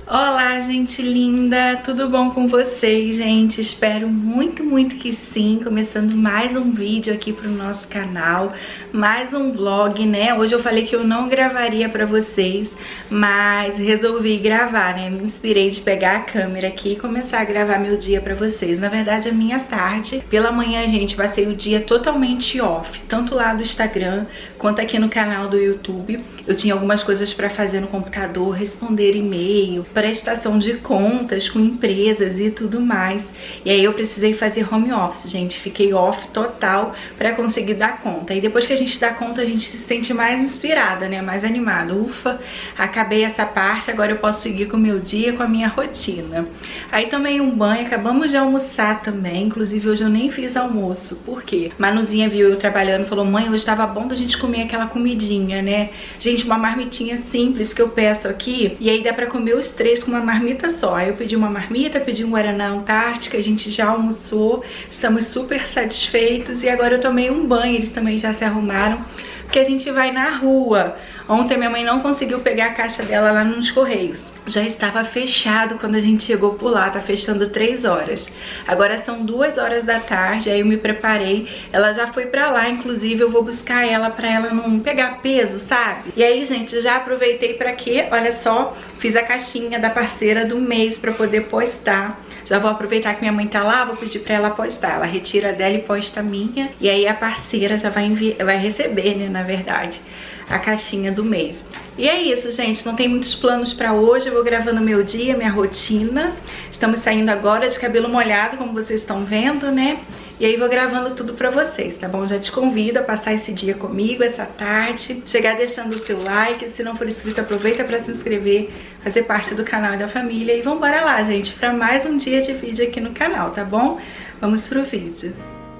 Olá, gente linda! Tudo bom com vocês, gente? Espero muito, muito que sim. Começando mais um vídeo aqui pro nosso canal, mais um vlog, né? Hoje eu falei que eu não gravaria pra vocês, mas resolvi gravar, né? Me inspirei de pegar a câmera aqui e começar a gravar meu dia pra vocês. Na verdade, a minha tarde. Pela manhã, gente, vai ser o dia totalmente off, tanto lá do Instagram quanto aqui no canal do YouTube. Eu tinha algumas coisas pra fazer no computador, responder e-mail, prestação de contas com empresas e tudo mais. E aí eu precisei fazer home office, gente. Fiquei off total pra conseguir dar conta. E depois que a gente dá conta, a gente se sente mais inspirada, né? Mais animada. Ufa, acabei essa parte, agora eu posso seguir com o meu dia, com a minha rotina. Aí tomei um banho, acabamos de almoçar também. Inclusive hoje eu nem fiz almoço. Por quê? Manuzinha viu eu trabalhando e falou: mãe, hoje estava bom da gente comer aquela comidinha, né? Gente, uma marmitinha simples que eu peço aqui. E aí dá pra comer os três com uma marmita só. Aí eu pedi uma marmita, pedi um Guaraná Antártica, a gente já almoçou, estamos super satisfeitos e agora eu tomei um banho, eles também já se arrumaram, porque a gente vai na rua. Ontem minha mãe não conseguiu pegar a caixa dela lá nos Correios. Já estava fechado quando a gente chegou por lá, tá fechando 3 horas. Agora são 2 horas da tarde, aí eu me preparei. Ela já foi pra lá, inclusive eu vou buscar ela pra ela não pegar peso, sabe? E aí, gente, já aproveitei pra quê? Olha só, fiz a caixinha da parceira do mês pra poder postar. Já vou aproveitar que minha mãe tá lá, vou pedir pra ela postar. Ela retira dela e posta a minha. E aí a parceira já vai receber, né, na verdade, a caixinha do mês. E é isso, gente, não tem muitos planos pra hoje. Eu vou gravando meu dia, minha rotina. Estamos saindo agora de cabelo molhado, como vocês estão vendo, né? E aí vou gravando tudo pra vocês, tá bom? Já te convido a passar esse dia comigo, essa tarde. Chegar deixando o seu like. Se não for inscrito, aproveita pra se inscrever, fazer parte do canal e da família. E vambora lá, gente, pra mais um dia de vídeo aqui no canal, tá bom? Vamos pro vídeo.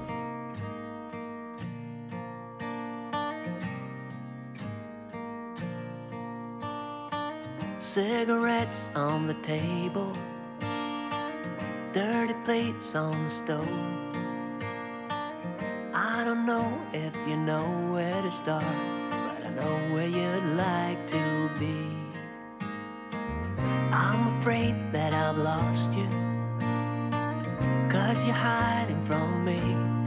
Cigarettes on the table, dirty plates on the stove. I don't know if you know where to start, but I know where you'd like to be. I'm afraid that I've lost you, 'cause you're hiding from me.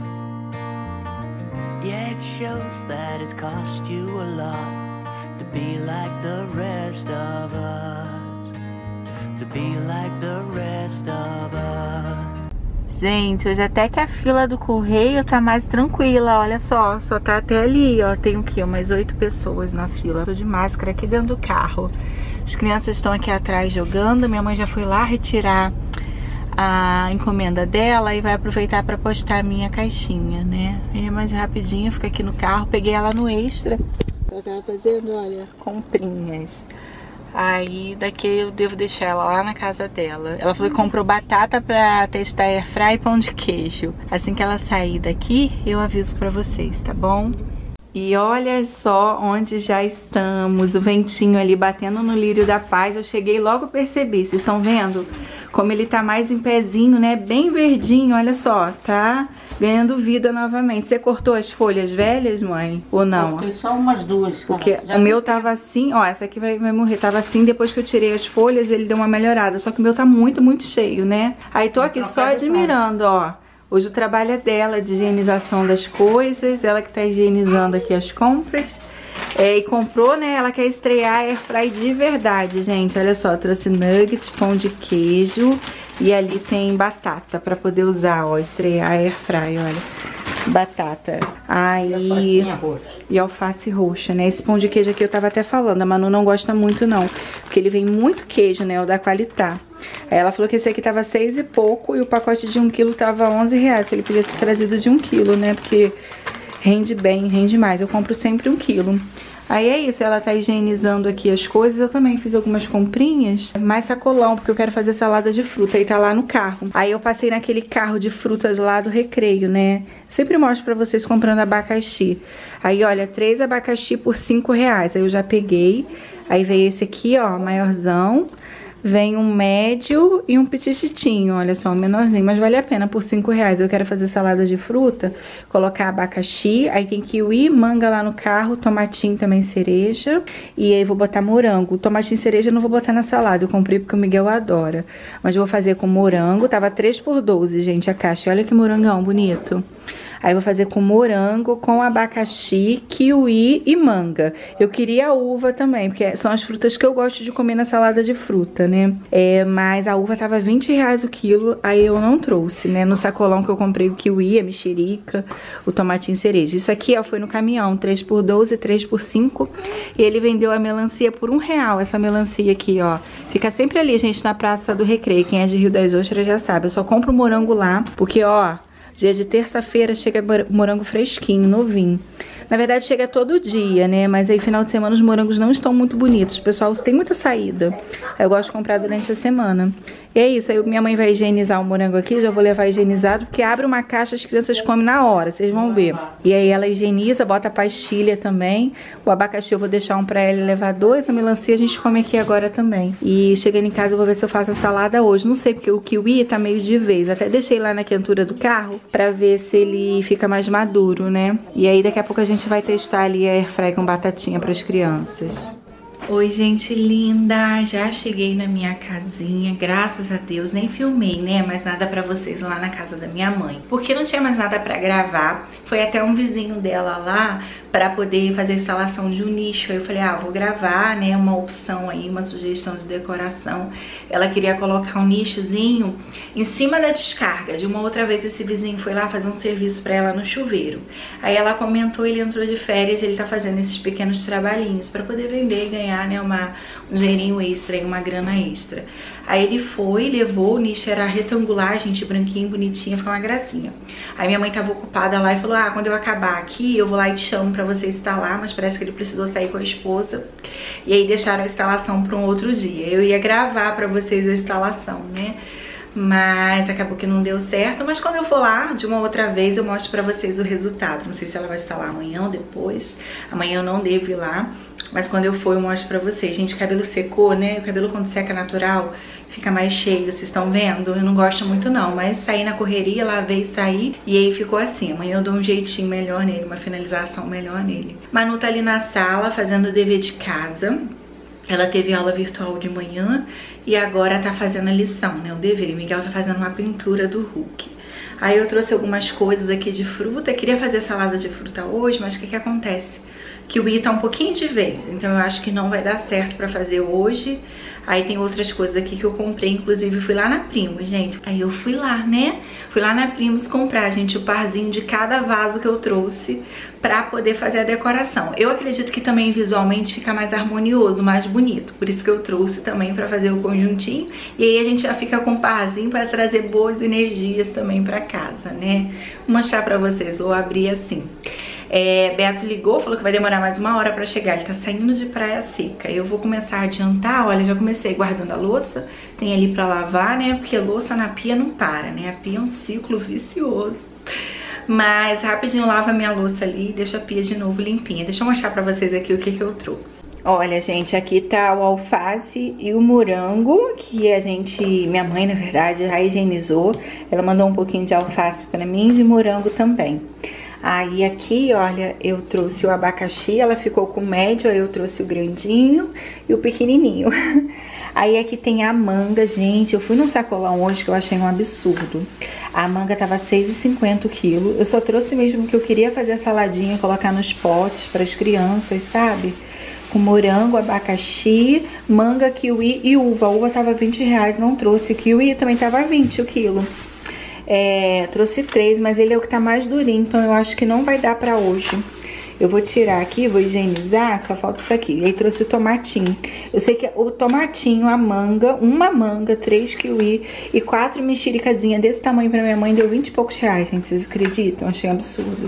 Yeah, it shows that it's cost you a lot to be like the rest of us, to be like the rest of us. Gente, hoje até que a fila do correio tá mais tranquila, olha só. Só tá até ali, ó, tem o quê? Umas 8 pessoas na fila. Tô de máscara aqui dentro do carro. As crianças estão aqui atrás jogando. Minha mãe já foi lá retirar a encomenda dela e vai aproveitar pra postar a minha caixinha, né? É mais rapidinho, fica aqui no carro. Peguei ela no Extra. Ela tava fazendo, olha, comprinhas. Aí daqui eu devo deixar ela lá na casa dela. Ela falou que comprou batata pra testar airfry e pão de queijo. Assim que ela sair daqui, eu aviso pra vocês, tá bom? E olha só onde já estamos. O ventinho ali batendo no lírio da paz. Eu cheguei e logo percebi. Vocês estão vendo como ele tá mais em pezinho, né? Bem verdinho, olha só. Tá ganhando vida novamente. Você cortou as folhas velhas, mãe? Ou não? Cortei só umas duas. Porque o meu tava assim, ó, essa aqui vai morrer. Tava assim, depois que eu tirei as folhas, ele deu uma melhorada. Só que o meu tá muito, muito cheio, né? Aí tô aqui só admirando, ó. Hoje o trabalho é dela, de higienização das coisas. Ela que tá higienizando aqui as compras. E comprou, né? Ela quer estrear a airfry de verdade, gente. Olha só, trouxe nuggets, pão de queijo. E ali tem batata pra poder usar, ó. Estrear a airfry, olha. Batata. Aí... E alface roxa, né? Esse pão de queijo aqui eu tava até falando. A Manu não gosta muito, não. Porque ele vem muito queijo, né? O da Qualitá. Aí ela falou que esse aqui tava 6 e pouco. E o pacote de 1 quilo tava 11 reais. Que ele podia ter trazido de 1 quilo, né? Porque rende bem, rende mais. Eu compro sempre 1 quilo. Aí é isso, ela tá higienizando aqui as coisas. Eu também fiz algumas comprinhas. Mais sacolão, porque eu quero fazer salada de fruta. Aí tá lá no carro. Aí eu passei naquele carro de frutas lá do Recreio, né? Sempre mostro pra vocês comprando abacaxi. Aí, olha, 3 abacaxi por 5 reais. Aí eu já peguei. Aí veio esse aqui, ó, maiorzão. Vem um médio e um petititinho, olha só, um menorzinho, mas vale a pena por R$5. Eu quero fazer salada de fruta, colocar abacaxi, aí tem kiwi, manga lá no carro, tomatinho também cereja, e aí vou botar morango. O tomatinho cereja eu não vou botar na salada, eu comprei porque o Miguel adora. Mas vou fazer com morango, tava 3 por 12, gente, a caixa. Olha que morangão bonito. Aí vou fazer com morango, com abacaxi, kiwi e manga. Eu queria a uva também, porque são as frutas que eu gosto de comer na salada de fruta, né? Mas a uva tava R$20 o quilo, aí eu não trouxe, né? No sacolão que eu comprei o kiwi, a mexerica, o tomatinho cereja. Isso aqui, ó, foi no caminhão, 3 por 12, 3 por 5. E ele vendeu a melancia por R$1. Essa melancia aqui, ó, fica sempre ali, gente, na Praça do Recreio. Quem é de Rio das Ostras já sabe. Eu só compro morango lá, porque, ó, dia de terça-feira chega morango fresquinho, novinho. Na verdade chega todo dia, né? Mas aí final de semana os morangos não estão muito bonitos. O pessoal tem muita saída. Aí eu gosto de comprar durante a semana. E é isso, aí minha mãe vai higienizar o morango aqui, já vou levar higienizado, porque abre uma caixa, as crianças comem na hora, vocês vão ver. E aí ela higieniza, bota pastilha também. O abacaxi eu vou deixar um pra ela levar 2, a melancia a gente come aqui agora também. E chegando em casa eu vou ver se eu faço a salada hoje. Não sei, porque o kiwi tá meio de vez. Até deixei lá na quentura do carro pra ver se ele fica mais maduro, né? E aí daqui a pouco a gente vai testar ali a airfryer com batatinha pras crianças. Oi, gente linda, já cheguei na minha casinha, graças a Deus, nem filmei, né, mais nada pra vocês lá na casa da minha mãe, porque não tinha mais nada pra gravar. Foi até um vizinho dela lá pra poder fazer a instalação de um nicho. Aí eu falei, vou gravar, né, uma opção aí, uma sugestão de decoração. Ela queria colocar um nichozinho em cima da descarga. De uma outra vez esse vizinho foi lá fazer um serviço pra ela no chuveiro. Aí ela comentou, ele entrou de férias e ele tá fazendo esses pequenos trabalhinhos pra poder vender e ganhar, né, um dinheirinho extra e uma grana extra. Aí ele foi, levou, o nicho era retangular, gente, branquinho, bonitinho, ficou uma gracinha. Aí minha mãe tava ocupada lá e falou, quando eu acabar aqui, eu vou lá e te chamo pra você instalar, mas parece que ele precisou sair com a esposa. E aí deixaram a instalação pra um outro dia. Eu ia gravar pra vocês a instalação, né? Mas acabou que não deu certo. Mas quando eu for lá, de uma outra vez, eu mostro pra vocês o resultado. Não sei se ela vai instalar amanhã ou depois. Amanhã eu não devo ir lá, mas quando eu for eu mostro pra vocês. Gente, o cabelo secou, né? O cabelo quando seca natural fica mais cheio, vocês estão vendo? Eu não gosto muito não, mas saí na correria, lavei e saí, e aí ficou assim. Amanhã eu dou um jeitinho melhor nele, uma finalização melhor nele. Manu tá ali na sala fazendo o dever de casa. Ela teve aula virtual de manhã e agora tá fazendo a lição, né, o dever. E Miguel tá fazendo uma pintura do Hulk. Aí eu trouxe algumas coisas aqui de fruta. Queria fazer salada de fruta hoje, mas o que acontece? Kiwi tá um pouquinho de vez, então eu acho que não vai dar certo pra fazer hoje. Aí tem outras coisas aqui que eu comprei, inclusive fui lá na Primos, gente. Aí eu fui lá, né? Fui lá na Primos comprar, gente, o parzinho de cada vaso que eu trouxe pra poder fazer a decoração. Eu acredito que também visualmente fica mais harmonioso, mais bonito. Por isso que eu trouxe também pra fazer o conjuntinho. E aí a gente já fica com o parzinho pra trazer boas energias também pra casa, né? Vou mostrar pra vocês, vou abrir assim. Beto ligou, falou que vai demorar mais 1 hora pra chegar. Ele tá saindo de Praia Seca. Eu vou começar a adiantar, olha, já comecei guardando a louça. Tem ali pra lavar, né? Porque louça na pia não para, né? A pia é um ciclo vicioso. Mas rapidinho lava a minha louça ali e deixa a pia de novo limpinha. Deixa eu mostrar pra vocês aqui o que eu trouxe. Olha, gente, aqui tá o alface e o morango, que minha mãe, na verdade, já higienizou. Ela mandou um pouquinho de alface pra mim e de morango também. Aí aqui, olha, eu trouxe o abacaxi, ela ficou com o médio, aí eu trouxe o grandinho e o pequenininho. Aí aqui tem a manga, gente, eu fui no sacolão hoje que eu achei um absurdo. A manga tava R$6,50 o quilo. Eu só trouxe mesmo que eu queria fazer a saladinha, colocar nos potes para as crianças, sabe? Com morango, abacaxi, manga, kiwi e uva. A uva tava R$20, não trouxe. O kiwi também tava R$20 o quilo. Trouxe 3, mas ele é o que tá mais durinho, então eu acho que não vai dar pra hoje. Eu vou tirar aqui, vou higienizar, só falta isso aqui. E aí trouxe tomatinho. Eu sei que o tomatinho, a manga, uma manga, 3 kiwi e 4 mexericazinhas desse tamanho pra minha mãe deu 20 e poucos reais, gente, vocês acreditam? Achei um absurdo.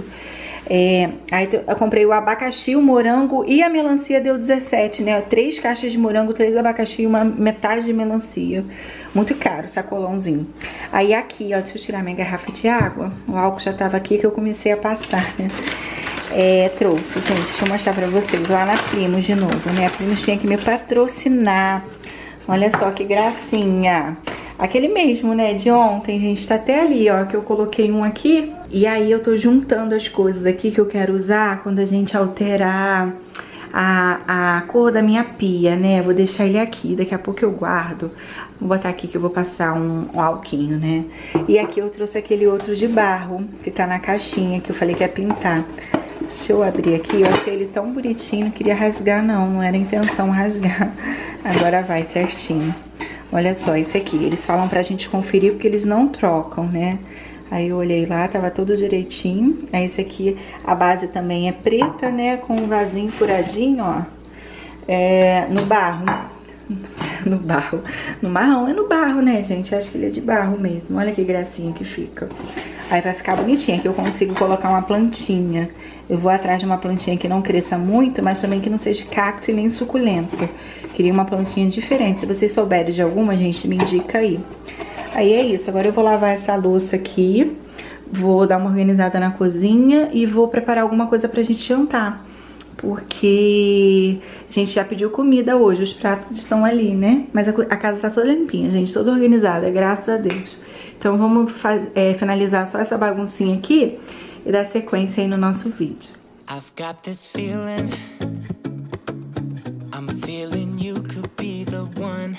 Aí eu comprei o abacaxi, o morango e a melancia deu 17, né? 3 caixas de morango, 3 abacaxi e uma metade de melancia. Muito caro, sacolãozinho. Aí aqui, ó, deixa eu tirar minha garrafa de água. O álcool já tava aqui que eu comecei a passar, né? Trouxe, gente, deixa eu mostrar pra vocês. Lá na Primos de novo, né? A Primos tinha que me patrocinar Olha só que gracinha. Aquele mesmo, né, de ontem, gente, tá até ali, ó, que eu coloquei um aqui. E aí eu tô juntando as coisas aqui que eu quero usar quando a gente alterar a cor da minha pia, né? Vou deixar ele aqui, daqui a pouco eu guardo. Vou botar aqui que eu vou passar um alquinho, né? E aqui eu trouxe aquele outro de barro, que tá na caixinha, que eu falei que ia pintar. Deixa eu abrir aqui, eu achei ele tão bonitinho, não queria rasgar não era a intenção rasgar. Agora vai certinho. Olha só, esse aqui, eles falam pra gente conferir porque eles não trocam, né? Aí eu olhei lá, tava tudo direitinho. Aí esse aqui, a base também é preta, né? Com um vasinho furadinho, ó. No barro. No barro. No marrom é no barro, né, gente? Acho que ele é de barro mesmo. Olha que gracinha que fica. Aí vai ficar bonitinho. Aqui eu consigo colocar uma plantinha. Eu vou atrás de uma plantinha que não cresça muito, mas também que não seja cacto e nem suculento. Queria uma plantinha diferente. Se vocês souberem de alguma, gente, me indica aí. Aí é isso. Agora eu vou lavar essa louça aqui. Vou dar uma organizada na cozinha e vou preparar alguma coisa pra gente jantar. Porque a gente já pediu comida hoje, os pratos estão ali, né? Mas a casa tá toda limpinha, gente, toda organizada, graças a Deus. Então vamos finalizar só essa baguncinha aqui e dar sequência aí no nosso vídeo. I've got this feeling, I'm feeling you could be the one.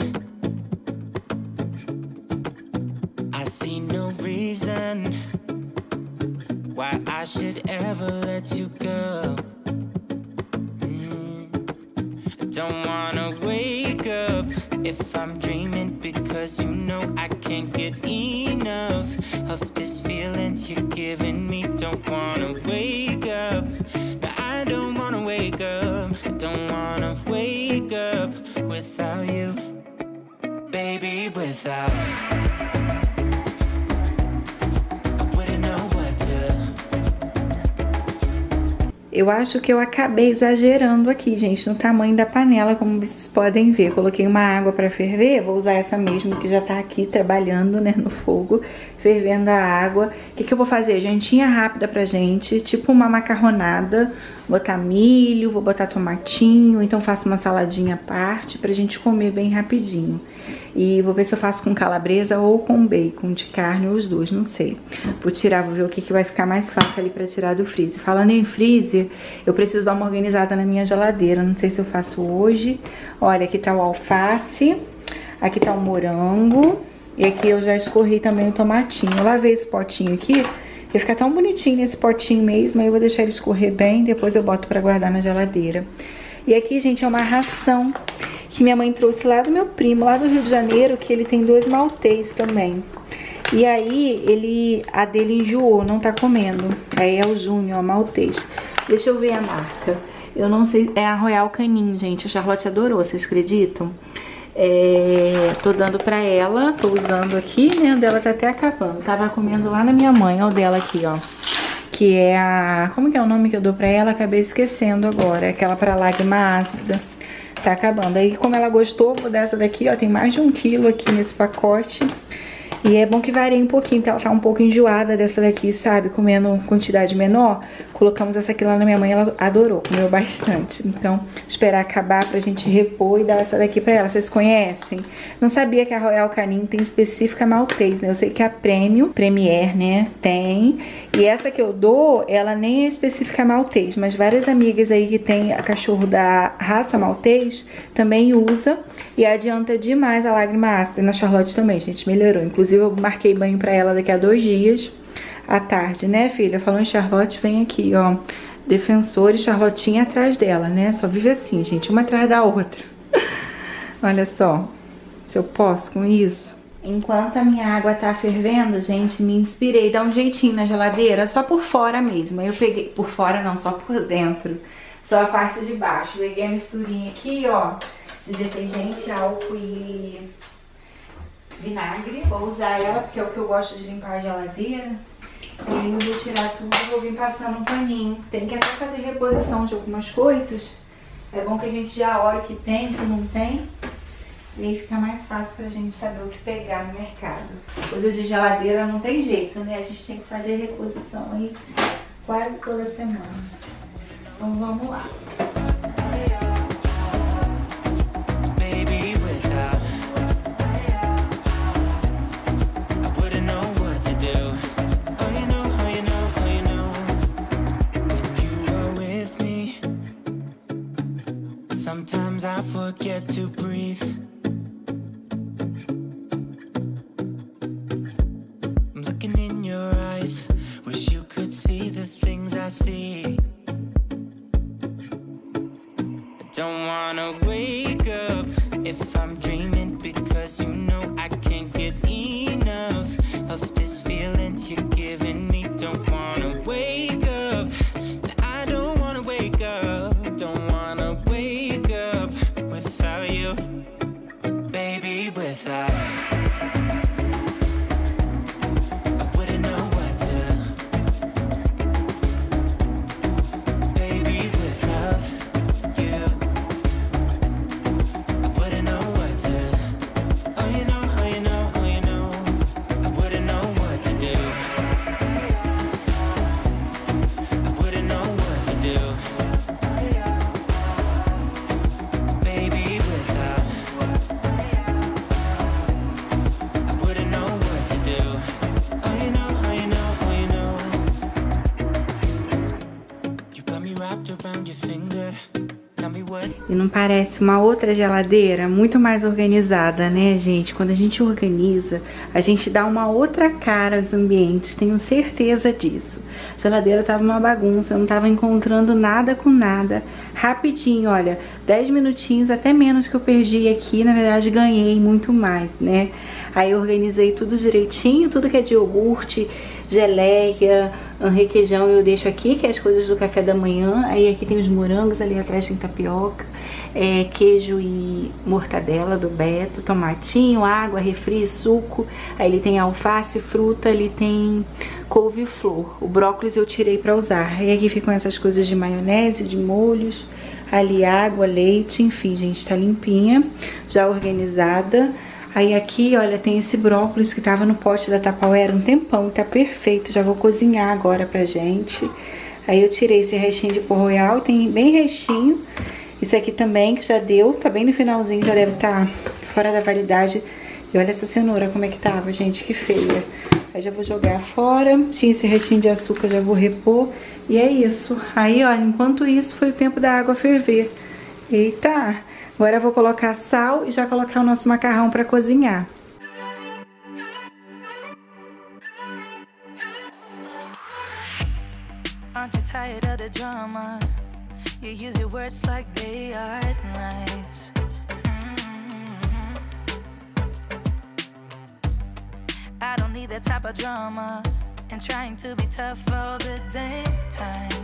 I see no reason why I should ever let you go. Don't wanna wake up if I'm dreaming, because you know I can't get enough of this feeling you're giving me. Don't wanna wake up, no, I don't wanna wake up. I don't wanna wake up without you, baby, without Eu acho que eu acabei exagerando aqui, gente, no tamanho da panela, como vocês podem ver. Coloquei uma água pra ferver, vou usar essa mesmo que já tá aqui trabalhando, né, no fogo, fervendo a água. O que eu vou fazer? Jantinha rápida pra gente, tipo uma macarronada. Botar milho, vou botar tomatinho, então faço uma saladinha à parte pra gente comer bem rapidinho. E vou ver se eu faço com calabresa ou com bacon de carne, ou os dois, não sei. Vou tirar, vou ver o que vai ficar mais fácil ali pra tirar do freezer. Falando em freezer, eu preciso dar uma organizada na minha geladeira, não sei se eu faço hoje. Olha, aqui tá o alface, aqui tá o morango, e aqui eu já escorri também o tomatinho. Eu lavei esse potinho aqui, vai ficar tão bonitinho nesse potinho mesmo, aí eu vou deixar ele escorrer bem, depois eu boto pra guardar na geladeira. E aqui, gente, é uma ração que minha mãe trouxe lá do meu primo, lá do Rio de Janeiro, que ele tem 2 maltês também. E aí, a dele enjoou, não tá comendo. Aí é o Júnior, maltês. Deixa eu ver a marca. Eu não sei, é a Royal Canin, gente. A Charlotte adorou, vocês acreditam? Tô dando pra ela, tô usando aqui, né? O dela tá até acabando. Tava comendo lá na minha mãe, ó, o dela aqui, ó. Que é a... Como que é o nome que eu dou pra ela? Acabei esquecendo agora. É aquela pra lágrima ácida. Tá acabando. Aí, como ela gostou, vou dar essa daqui, ó. Tem mais de 1 quilo aqui nesse pacote. E é bom que varie um pouquinho, porque ela tá um pouco enjoada dessa daqui, sabe? Comendo quantidade menor. Colocamos essa aqui lá na minha mãe, ela adorou, comeu bastante. Então, esperar acabar pra gente repor e dar essa daqui pra ela. Vocês conhecem? Não sabia que a Royal Canin tem específica maltês, né? Eu sei que a Premier, né, tem. E essa que eu dou, ela nem é específica maltês, mas várias amigas aí que tem a cachorro da raça maltês também usa. E adianta demais a lágrima ácida. Na Charlotte também, gente, melhorou. Inclusive, eu marquei banho pra ela daqui a 2 dias. À tarde, né, filha? Falando em Charlotte, vem aqui, ó. Defensor e Charlotinha atrás dela, né? Só vive assim, gente, uma atrás da outra. Olha só, se eu posso com isso. Enquanto a minha água tá fervendo, gente, me inspirei. Dá um jeitinho na geladeira, só por fora mesmo. Aí eu peguei, por fora não, só por dentro. Só a parte de baixo. Peguei a misturinha aqui, ó, de detergente, álcool e vinagre. Vou usar ela porque é o que eu gosto de limpar a geladeira. E aí eu vou tirar tudo e vou vir passando um paninho. Tem que até fazer reposição de algumas coisas. É bom que a gente já olha o que tem, o que não tem. E aí fica mais fácil pra gente saber o que pegar no mercado. Coisa de geladeira não tem jeito, né? A gente tem que fazer reposição aí quase toda semana. Então vamos lá. Baby, without I forget to breathe. I'm looking in your eyes, wish you could see the things I see. I don't wanna wake up if I'm dreaming, because you know I can't get enough of this feeling you're giving me. Don't wanna wake up, I don't wanna wake up, don't wanna wake up without you, baby, without I wouldn't know what to, baby, without you, I wouldn't know what to, oh you know, oh you know, oh you know, I wouldn't know what to do, I wouldn't know what to do, baby, without I wouldn't know what to do, oh you know, oh you know, oh you know, you got me wrapped around your finger, tell me what. E não parece uma outra geladeira muito mais organizada, né, gente? Quando a gente organiza, a gente dá uma outra cara aos ambientes, tenho certeza disso. A geladeira tava uma bagunça, eu não tava encontrando nada com nada. Rapidinho, olha, 10 minutinhos, até menos que eu perdi aqui, na verdade ganhei muito mais, né? Aí eu organizei tudo direitinho, tudo que é de iogurte, geleia, requeijão eu deixo aqui, que é as coisas do café da manhã. Aí aqui tem os morangos, ali atrás tem tapioca, queijo e mortadela do Beto, tomatinho, água, refri, suco. Aí ele tem alface, fruta, ali tem couve-flor. O brócolis eu tirei pra usar. E aqui ficam essas coisas de maionese, de molhos, ali água, leite, enfim, gente, tá limpinha, já organizada. Aí aqui, olha, tem esse brócolis que tava no pote da Tupperware um tempão, tá perfeito, já vou cozinhar agora pra gente. Aí eu tirei esse restinho de pó royal, tem bem restinho. Isso aqui também, que já deu, tá bem no finalzinho, já deve estar fora da validade. E olha essa cenoura como é que tava, gente, que feia. Aí já vou jogar fora, tinha esse restinho de açúcar, já vou repor. E é isso. Aí, olha, enquanto isso, foi o tempo da água ferver. Eita! Agora eu vou colocar sal e já colocar o nosso macarrão para cozinhar. Aren't you tired of the drama? You use your words like they are knives. I don't need that type of drama and trying to be tough all the damn time.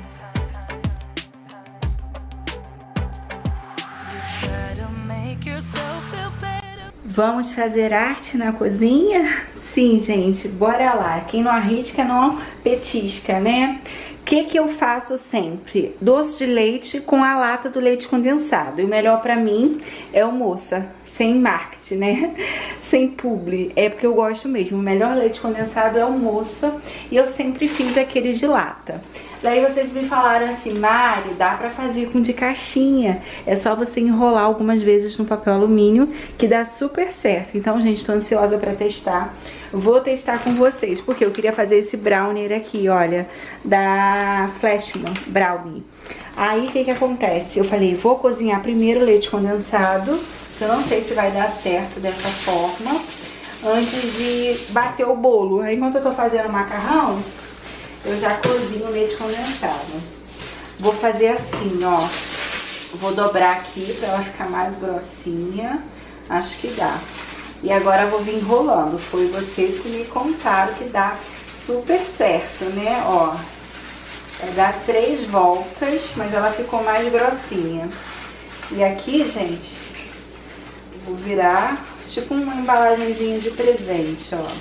Vamos fazer arte na cozinha? Sim, gente, bora lá. Quem não arrisca não petisca, né? O que eu faço sempre? Doce de leite com a lata do leite condensado. E o melhor pra mim é o Moça, sem marketing, né? Sem publi. É porque eu gosto mesmo. O melhor leite condensado é o Moça. E eu sempre fiz aquele de lata. Daí vocês me falaram assim, Mari, dá pra fazer com de caixinha. É só você enrolar algumas vezes no papel alumínio, que dá super certo. Então, gente, tô ansiosa pra testar. Vou testar com vocês, porque eu queria fazer esse brownie aqui, olha, da Flashman Brownie. Aí, o que acontece? Eu falei, vou cozinhar primeiro o leite condensado, que eu não sei se vai dar certo dessa forma, antes de bater o bolo. Aí, enquanto eu tô fazendo o macarrão, eu já cozinho o leite condensado. Vou fazer assim, ó. Vou dobrar aqui pra ela ficar mais grossinha. Acho que dá. E agora eu vou vir enrolando. Foi vocês que me contaram que dá super certo, né? Ó. Vai dar 3 voltas, mas ela ficou mais grossinha. E aqui, gente, vou virar tipo uma embalagenzinha de presente, ó.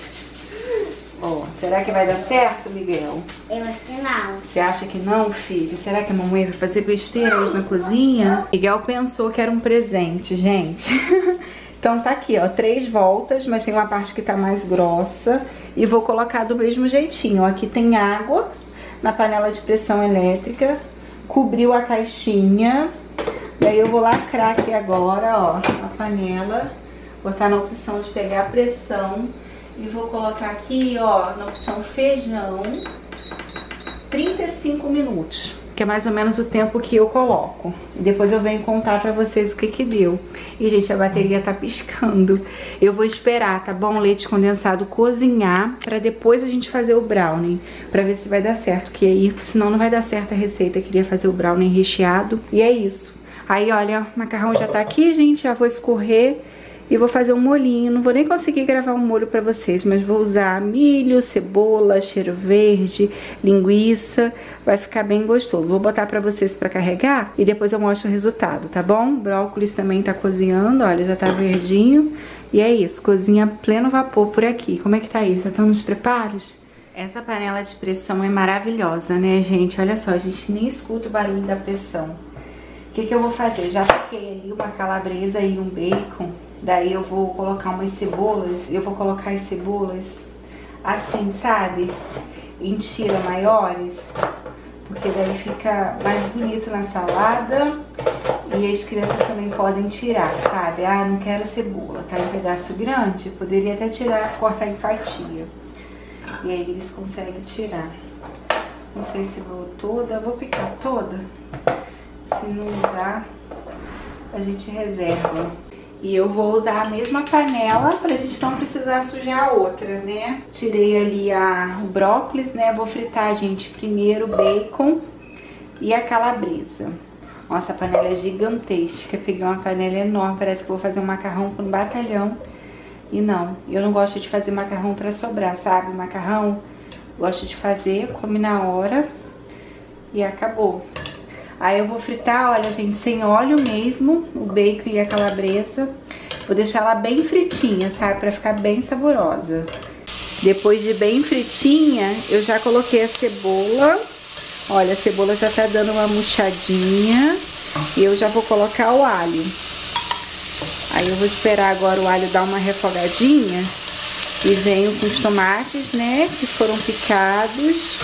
Ó, será que vai dar certo, Miguel? Eu acho que não. Você acha que não, filho? Será que a mamãe vai fazer besteira hoje na cozinha? Miguel pensou que era um presente, gente. Então tá aqui, ó, 3 voltas, mas tem uma parte que tá mais grossa. E vou colocar do mesmo jeitinho, ó. Aqui tem água na panela de pressão elétrica. Cobriu a caixinha. Daí eu vou lacrar aqui agora, ó, a panela. Botar na opção de pegar a pressão. E vou colocar aqui, ó, na opção feijão, 35 minutos. que é mais ou menos o tempo que eu coloco. E depois eu venho contar pra vocês o que que deu. E, gente, a bateria tá piscando. Eu vou esperar, tá bom? O leite condensado cozinhar pra depois a gente fazer o brownie, pra ver se vai dar certo. Que aí, senão não vai dar certo a receita. Eu queria fazer o brownie recheado. E é isso. Aí, olha, o macarrão já tá aqui, gente. Já vou escorrer. E vou fazer um molhinho, não vou nem conseguir gravar um molho pra vocês, mas vou usar milho, cebola, cheiro verde, linguiça, vai ficar bem gostoso. Vou botar pra vocês pra carregar e depois eu mostro o resultado, tá bom? O brócolis também tá cozinhando, olha, já tá verdinho. E é isso, cozinha pleno vapor por aqui. Como é que tá isso? Já estão nos preparos? Essa panela de pressão é maravilhosa, né, gente? Olha só, a gente nem escuta o barulho da pressão. O que que eu vou fazer? Já piquei ali uma calabresa e um bacon. Daí eu vou colocar umas cebolas, eu vou colocar as cebolas assim, sabe? Em tira maiores, porque daí fica mais bonito na salada e as crianças também podem tirar, sabe? Ah, não quero cebola, tá em pedaço grande, poderia até tirar, cortar em fatia. E aí eles conseguem tirar. Não sei se vou toda, vou picar toda. Se não usar, a gente reserva. E eu vou usar a mesma panela pra gente não precisar sujar a outra, né? Tirei ali o brócolis, né? Vou fritar, gente, primeiro o bacon e a calabresa. Nossa, a panela é gigantesca. Peguei uma panela enorme, parece que eu vou fazer um macarrão com um batalhão. E não, eu não gosto de fazer macarrão pra sobrar, sabe? Macarrão, gosto de fazer, come na hora e acabou. Aí eu vou fritar, olha, gente, sem óleo mesmo, o bacon e a calabresa. Vou deixar ela bem fritinha, sabe? Pra ficar bem saborosa. Depois de bem fritinha, eu já coloquei a cebola. Olha, a cebola já tá dando uma murchadinha. E eu já vou colocar o alho. Aí eu vou esperar agora o alho dar uma refogadinha. E venho com os tomates, né, que foram picados.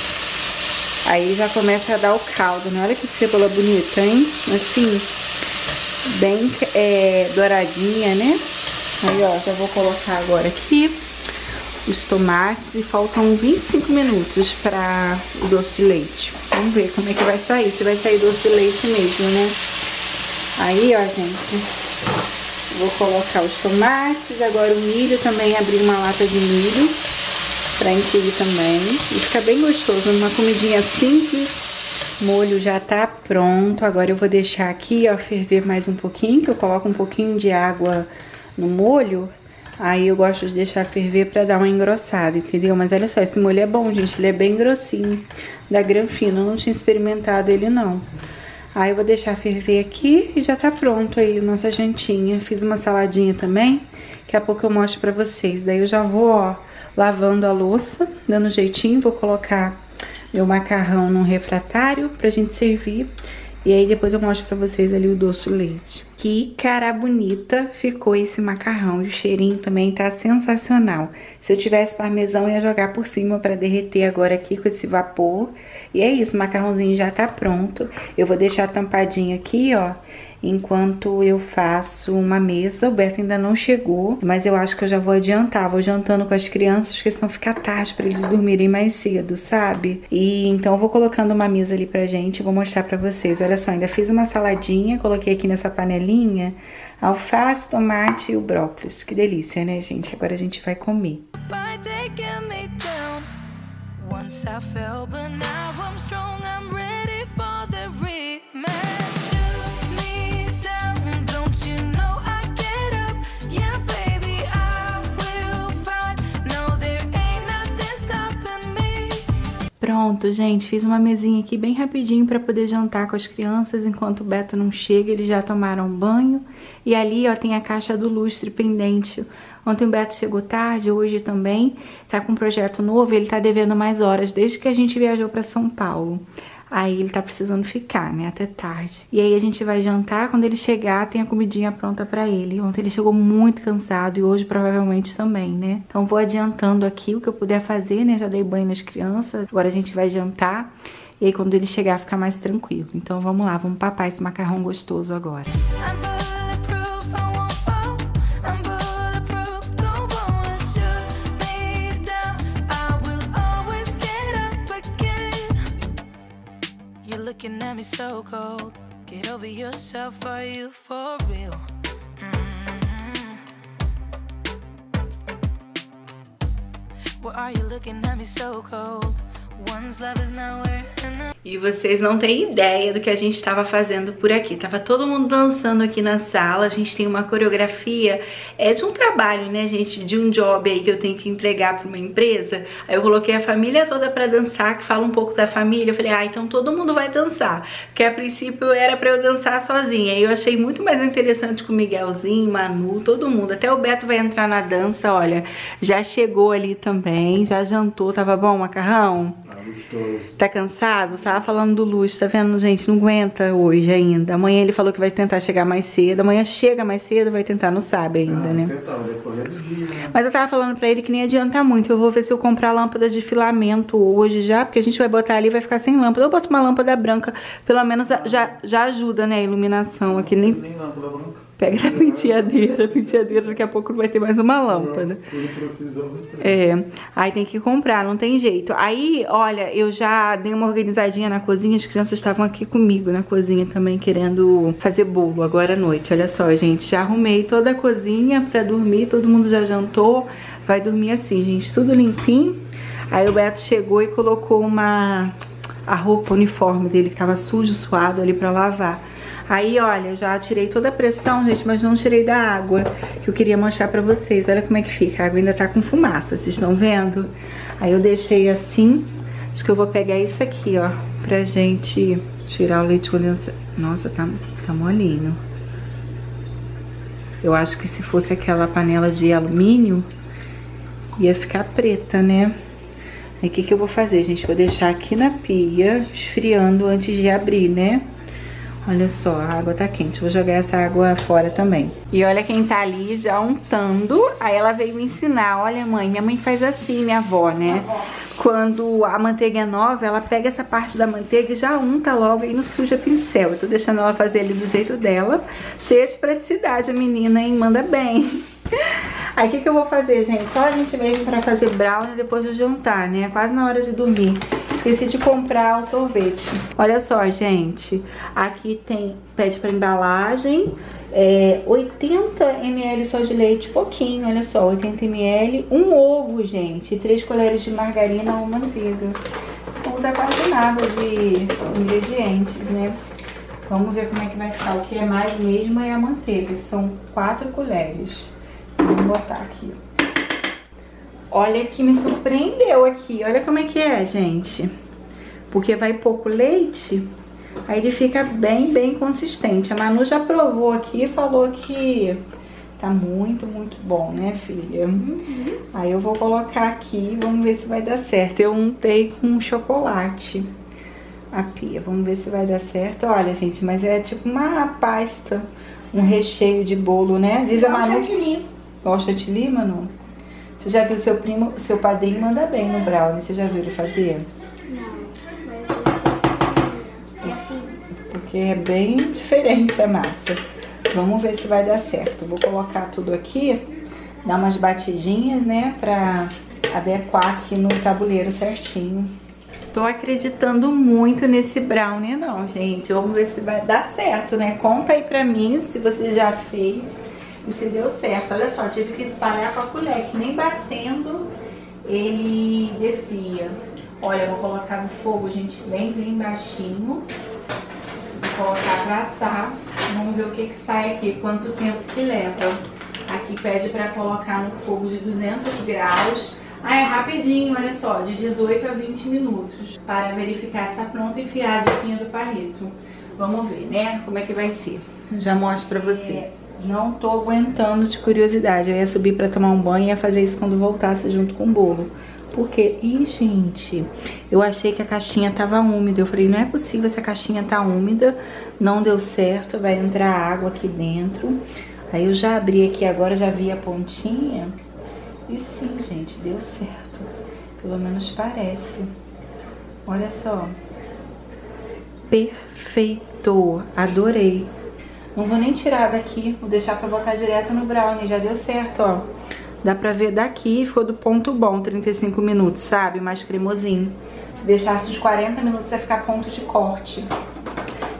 Aí já começa a dar o caldo, né? Olha que cebola bonita, hein? Assim, bem douradinha, né? Aí, ó, já vou colocar agora aqui os tomates e faltam 25 minutos para o doce de leite. Vamos ver como é que vai sair, se vai sair doce de leite mesmo, né? Aí, ó, gente, vou colocar os tomates, agora o milho também, abri uma lata de milho pra incluir também. E fica bem gostoso, uma comidinha simples. O molho já tá pronto. Agora eu vou deixar aqui, ó, ferver mais um pouquinho, que eu coloco um pouquinho de água no molho. Aí eu gosto de deixar ferver pra dar uma engrossada, entendeu? Mas olha só, esse molho é bom, gente. Ele é bem grossinho, da Granfino. Eu não tinha experimentado ele, não. Aí eu vou deixar ferver aqui e já tá pronto aí a nossa jantinha. Fiz uma saladinha também. Daqui a pouco eu mostro pra vocês. Daí eu já vou, ó, lavando a louça, dando jeitinho, vou colocar meu macarrão num refratário pra gente servir. E aí depois eu mostro pra vocês ali o doce de leite. Que cara bonita ficou esse macarrão. E o cheirinho também tá sensacional. Se eu tivesse parmesão, eu ia jogar por cima pra derreter agora aqui com esse vapor. E é isso, o macarrãozinho já tá pronto. Eu vou deixar tampadinho aqui, ó, enquanto eu faço uma mesa. O Beto ainda não chegou, mas eu acho que eu já vou adiantar. Vou adiantando com as crianças, porque senão fica tarde pra eles dormirem mais cedo, sabe? E então eu vou colocando uma mesa ali pra gente, vou mostrar pra vocês. Olha só, ainda fiz uma saladinha, coloquei aqui nessa panelinha alface, tomate e o brócolis. Que delícia, né, gente? Agora a gente vai comer. Once I fell, but now I'm strong, I'm ready for the rematch. Shoot me down, don't you know I get up? Yeah, baby, I will fight. No, there ain't nothing stopping me. Pronto, gente, fiz uma mesinha aqui bem rapidinho pra poder jantar com as crianças enquanto o Beto não chega. Eles já tomaram banho. E ali, ó, tem a caixa do lustre pendente. Ontem o Beto chegou tarde, hoje também, tá com um projeto novo, ele tá devendo mais horas, desde que a gente viajou pra São Paulo. Aí ele tá precisando ficar, né, até tarde. E aí a gente vai jantar, quando ele chegar tem a comidinha pronta pra ele. Ontem ele chegou muito cansado e hoje provavelmente também, né. Então vou adiantando aqui o que eu puder fazer, né, já dei banho nas crianças, agora a gente vai jantar. E aí quando ele chegar fica mais tranquilo. Então vamos lá, vamos papar esse macarrão gostoso agora. looking at me so cold? Get over yourself, are you for real? Why are you looking at me so cold? One's love is nowhere and E vocês não têm ideia do que a gente estava fazendo por aqui. Tava todo mundo dançando aqui na sala. A gente tem uma coreografia, de um trabalho, né, gente? De um job aí que eu tenho que entregar para uma empresa. Aí eu coloquei a família toda para dançar, que fala um pouco da família. Eu falei, então todo mundo vai dançar. Porque a princípio era para eu dançar sozinha. E eu achei muito mais interessante com o Miguelzinho, Manu, todo mundo. Até o Beto vai entrar na dança, olha. Já chegou ali também, já jantou. Tava bom o macarrão? Tá cansado? Tava falando do Luz, tá vendo, gente? Não aguenta hoje ainda. Amanhã ele falou que vai tentar chegar mais cedo. Amanhã chega mais cedo, vai tentar, não sabe ainda, né? Decorrer do dia, né? Mas eu tava falando pra ele que nem adianta muito. Eu vou ver se eu comprar lâmpada de filamento hoje já, porque a gente vai botar ali e vai ficar sem lâmpada. Eu boto uma lâmpada branca, pelo menos já ajuda, né, a iluminação aqui. Nem lâmpada branca. Pega na penteadeira, daqui a pouco não vai ter mais uma lâmpada. Aí tem que comprar, não tem jeito. Aí, olha, eu já dei uma organizadinha na cozinha, as crianças estavam aqui comigo na cozinha também, querendo fazer bolo agora à noite. Olha só, gente, já arrumei toda a cozinha pra dormir, todo mundo já jantou, vai dormir assim, gente, tudo limpinho. Aí o Beto chegou e colocou a roupa, o uniforme dele, que tava sujo, suado ali pra lavar. Aí, olha, já tirei toda a pressão, gente, mas não tirei da água, que eu queria mostrar pra vocês. Olha como é que fica, a água ainda tá com fumaça, vocês estão vendo? Aí eu deixei assim, acho que eu vou pegar isso aqui, ó, pra gente tirar o leite condensado. Nossa, tá molinho. Eu acho que se fosse aquela panela de alumínio, ia ficar preta, né? Aí o que eu vou fazer, gente? Vou deixar aqui na pia, esfriando antes de abrir, né? Olha só, a água tá quente. Vou jogar essa água fora também. E olha quem tá ali já untando. Aí ela veio me ensinar. Olha, mãe, minha mãe faz assim, minha avó, né? Quando a manteiga é nova, ela pega essa parte da manteiga e já unta logo e não suja pincel. Eu tô deixando ela fazer ali do jeito dela. Cheia de praticidade, a menina, hein? Manda bem. Aí o que eu vou fazer, gente? Só a gente mesmo pra fazer brownie depois do jantar, né? Quase na hora de dormir. Esqueci de comprar o sorvete. Olha só, gente. Aqui tem, pede pra embalagem, 80 ml só de leite, pouquinho, olha só, 80 ml. Um ovo, gente, 3 colheres de margarina ou manteiga. Não usa quase nada de ingredientes, né? Vamos ver como é que vai ficar. O que é mais mesmo é a manteiga, que são 4 colheres. Vamos botar aqui. Olha que me surpreendeu aqui. Olha como é que é, gente. Porque vai pouco leite, aí ele fica bem consistente. A Manu já provou aqui e falou que tá muito bom, né, filha? Aí eu vou colocar aqui, vamos ver se vai dar certo. Eu untei com chocolate a pia. Vamos ver se vai dar certo. Olha, gente, mas é tipo uma pasta, um recheio de bolo, né? Diz a Manu. Gosta de chantilly, Manu? Você já viu seu padrinho manda bem no brownie? Você já viu ele fazer? Não, mas é assim. Porque é bem diferente a massa. Vamos ver se vai dar certo. Vou colocar tudo aqui, dar umas batidinhas, né? Pra adequar aqui no tabuleiro certinho. Tô acreditando muito nesse brownie não, gente. Vamos ver se vai dar certo, né? Conta aí pra mim se você já fez e se deu certo. Olha só, tive que espalhar com a colher, que nem batendo ele descia. Olha, eu vou colocar no fogo, gente, bem baixinho. Vou colocar pra assar. Vamos ver o que sai aqui, quanto tempo que leva. Aqui pede pra colocar no fogo de 200 graus. Ah, é rapidinho, olha só, de 18 a 20 minutos. Para verificar se tá pronto e enfiar a diquinha do palito. Vamos ver, né, como é que vai ser. Já mostro pra vocês. Não tô aguentando de curiosidade. Eu ia subir pra tomar um banho e ia fazer isso quando voltasse junto com o bolo. Porque, gente, eu achei que a caixinha tava úmida. Eu falei, não é possível essa caixinha tá úmida. Não deu certo, vai entrar água aqui dentro. Aí eu já abri aqui agora, já vi a pontinha. E sim, gente, deu certo. Pelo menos parece. Olha só. Perfeito. Adorei. Não vou nem tirar daqui. Vou deixar pra botar direto no brownie. Já deu certo, ó. Dá pra ver daqui. Ficou do ponto bom, 35 minutos, sabe? Mais cremosinho. Se deixasse uns 40 minutos, ia ficar ponto de corte.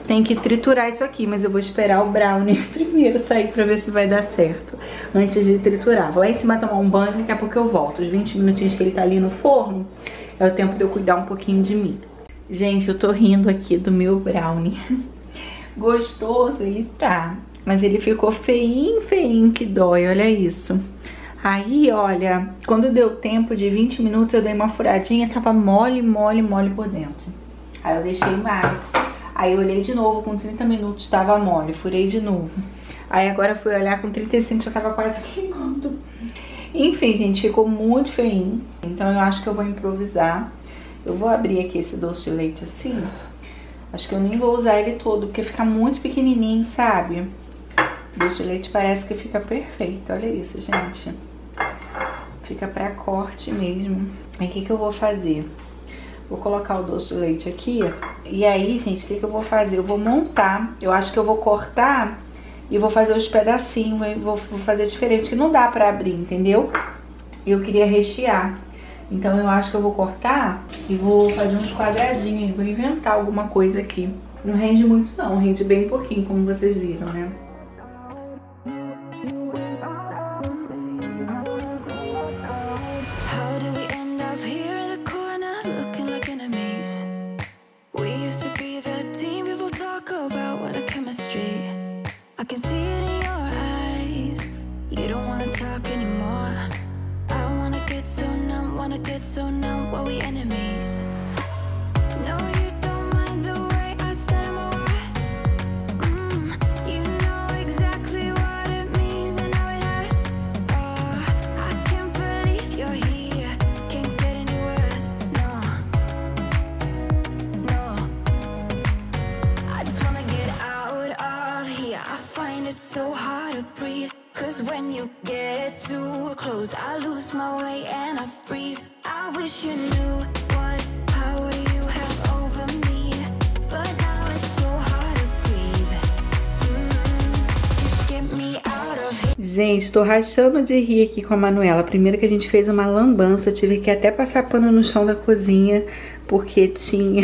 tem que triturar isso aqui, mas eu vou esperar o brownie primeiro sair pra ver se vai dar certo, antes de triturar. Vou lá em cima tomar um banho, daqui a pouco eu volto. Os 20 minutinhos que ele tá ali no forno, é o tempo de eu cuidar um pouquinho de mim. Gente, eu tô rindo aqui do meu brownie. Gostoso ele tá, mas ele ficou feinho, feinho que dói, olha isso. Aí, olha, quando deu tempo de 20 minutos, eu dei uma furadinha, tava mole, mole, mole por dentro. Aí eu deixei mais. Aí eu olhei de novo, com 30 minutos tava mole, furei de novo. Aí agora fui olhar com 35, já tava quase queimando. Enfim, gente, ficou muito feinho. Então eu acho que eu vou improvisar. Eu vou abrir aqui esse doce de leite assim. Acho que eu nem vou usar ele todo, porque fica muito pequenininho, sabe? O doce de leite parece que fica perfeito, olha isso, gente. Fica pra corte mesmo. Aí o que eu vou fazer? Vou colocar o doce de leite aqui. E aí, gente, o que eu vou fazer? Eu vou montar. Eu acho que eu vou cortar e vou fazer os pedacinhos. Vou fazer diferente, que não dá pra abrir, entendeu? Eu queria rechear. Então eu acho que eu vou cortar e vou fazer uns quadradinhos. Vou inventar alguma coisa aqui. Não rende muito não, rende bem pouquinho, como vocês viram, né? So now what we enemies? No, you don't mind the way I stutter my words. You know exactly what it means and how it hurts. Oh, I can't believe you're here. Can't get any worse. No, no. I just wanna get out of here. I find it so hard to breathe. 'Cause when you get too close, I lose my way and I freeze. I wish you knew what power you have over me, but now it's so hard to breathe. Just get me out of here. Gente, tô rachando de rir aqui com a Manuela. Primeiro que a gente fez uma lambança, tive que até passar pano no chão da cozinha, porque tinha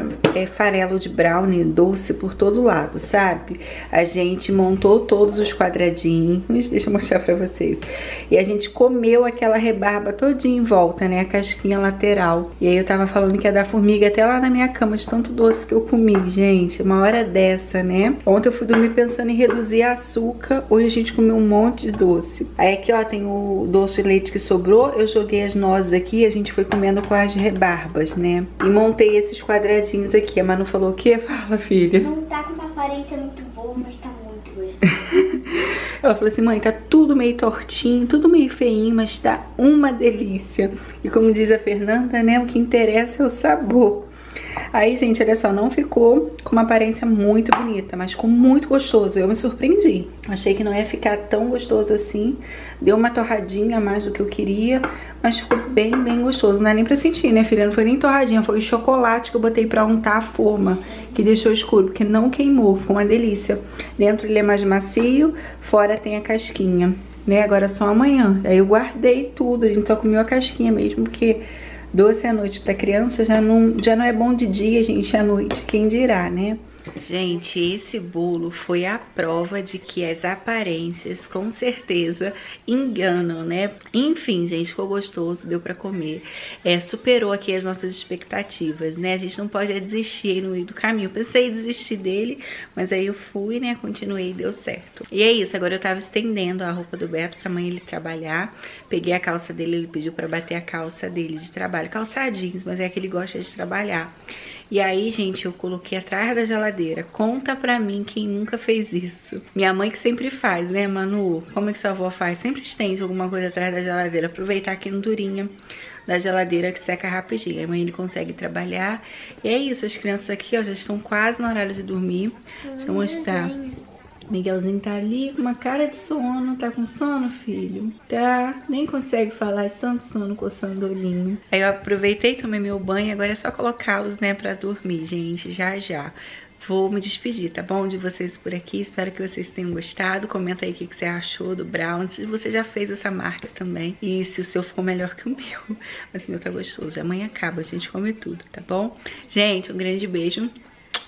farelo de brownie doce por todo lado, sabe? A gente montou todos os quadradinhos, deixa eu mostrar pra vocês. E a gente comeu aquela rebarba todinha em volta, né? A casquinha lateral. E aí eu tava falando que ia dar formiga até lá na minha cama, de tanto doce que eu comi, gente. Uma hora dessa, né? Ontem eu fui dormir pensando em reduzir açúcar, hoje a gente comeu um monte de doce. Aí aqui, ó, tem o doce de leite que sobrou, eu joguei as nozes aqui e a gente foi comendo com as rebarbas, né? E montei esses quadradinhos aqui. A Manu falou o quê? Fala, filha. Não tá com uma aparência muito boa, mas tá muito gostoso. Ela falou assim, mãe, tá tudo meio tortinho, tudo meio feinho, mas tá uma delícia. E como diz a Fernanda, né, o que interessa é o sabor. Aí, gente, olha só, não ficou com uma aparência muito bonita, mas ficou muito gostoso. Eu me surpreendi. Achei que não ia ficar tão gostoso assim. Deu uma torradinha a mais do que eu queria, mas ficou bem, bem gostoso. Não é nem pra sentir, né, filha? Não foi nem torradinha, foi o chocolate que eu botei pra untar a forma, que deixou escuro, porque não queimou. Ficou uma delícia. Dentro ele é mais macio, fora tem a casquinha, né? Agora só amanhã. Aí eu guardei tudo, a gente só comeu a casquinha mesmo, porque doce à noite pra criança já não é bom de dia, gente, à noite, quem dirá, né? Gente, esse bolo foi a prova de que as aparências com certeza enganam, né? Enfim, gente, ficou gostoso, deu pra comer. Superou aqui as nossas expectativas, né? A gente não pode desistir aí no meio do caminho. Eu pensei em desistir dele, mas aí eu fui, né? Continuei e deu certo. E é isso, agora eu tava estendendo a roupa do Beto pra amanhã ele trabalhar. Peguei a calça dele, ele pediu pra bater a calça dele de trabalho. Calça jeans, mas é que ele gosta de trabalhar. E aí, gente, eu coloquei atrás da geladeira. Conta pra mim quem nunca fez isso. Minha mãe que sempre faz, né, Manu? Como é que sua avó faz? Sempre estende alguma coisa atrás da geladeira. Aproveitar a quenturinha da geladeira que seca rapidinho. Aí amanhã ele consegue trabalhar. E é isso, as crianças aqui, ó, já estão quase na hora de dormir. Deixa eu mostrar. Miguelzinho tá ali com uma cara de sono. Tá com sono, filho? Tá. Nem consegue falar, de tanto sono, coçando o olhinho. Aí eu aproveitei, tomei meu banho. Agora é só colocá-los, né, pra dormir, gente. Já, já. Vou me despedir, tá bom? De vocês por aqui. Espero que vocês tenham gostado. Comenta aí o que você achou do brownie. Se você já fez essa marca também. E se o seu ficou melhor que o meu. Mas o meu tá gostoso. Amanhã acaba, a gente come tudo, tá bom? Gente, um grande beijo.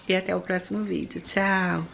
e até o próximo vídeo. Tchau!